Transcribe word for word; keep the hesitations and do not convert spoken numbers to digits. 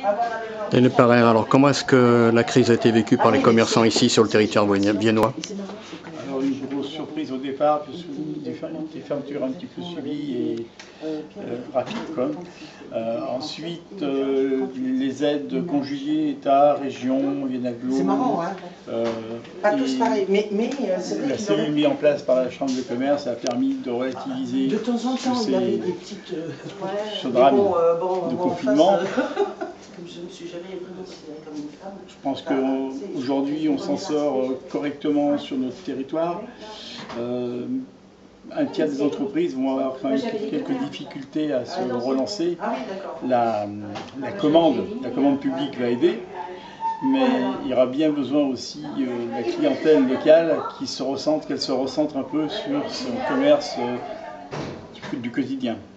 Et Pereire, alors comment est-ce que la crise a été vécue par les commerçants ici sur le territoire viennois? Alors une grosse surprise au départ, puisque des fermetures un petit peu suivies et euh, rapides, quoi. Euh, ensuite, euh, les aides conjuguées, État, région, Vienaglo. C'est marrant, hein euh, Pas tous pareils, mais, mais euh, c'est vrai la cellule mise en place par la Chambre de commerce a permis de relativiser. De temps en temps, il y avait des petites euh, ce drame bon, euh, bon, de bon, confinement. Face, euh, je ne me suis jamais vraiment considérée comme une femme. Je pense qu'aujourd'hui, on s'en sort correctement sur notre territoire. Euh, un tiers des entreprises vont avoir quand même quelques difficultés à se relancer. La, la, commande, la commande publique va aider, mais il y aura bien besoin aussi euh, de la clientèle locale qui se ressente, qu'elle se recentre un peu sur son commerce euh, du, du quotidien.